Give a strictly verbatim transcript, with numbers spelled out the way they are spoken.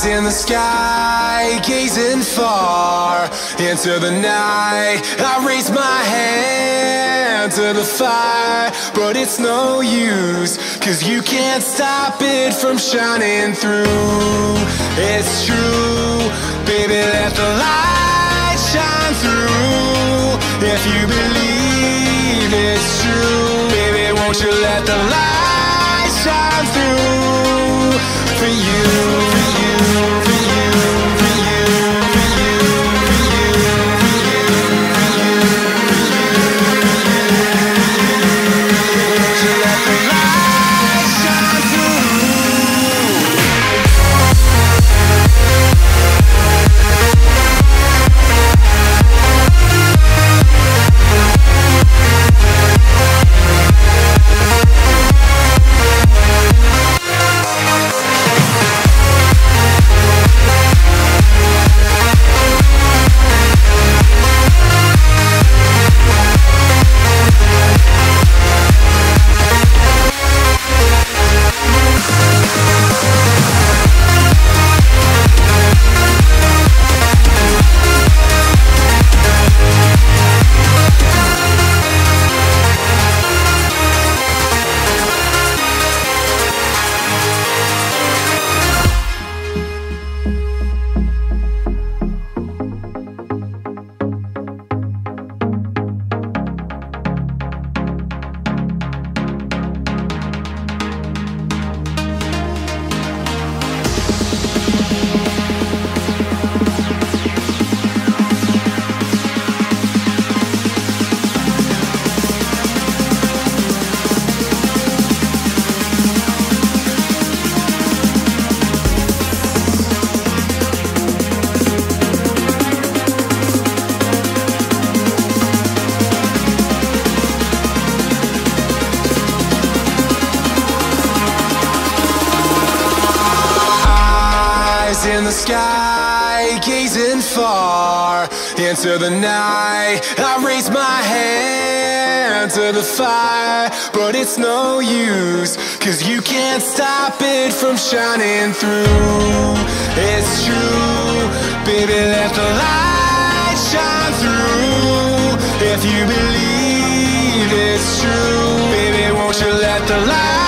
Eyes in the sky, gazing far into the night. I raise my hand to the fire, but it's no use, 'cause you can't stop it from shining through. It's true, baby, let the light shine through. If you believe it's true, baby, won't you let the light shine through for you, for you, for you, for you, for you, for you, for you, for you, won't you let the light shine through? In the sky, gazing far into the night. I raise my hand to the fire, but it's no use, 'cause you can't stop it from shining through. It's true, baby, let the light shine through. If you believe it's true, baby, won't you let the light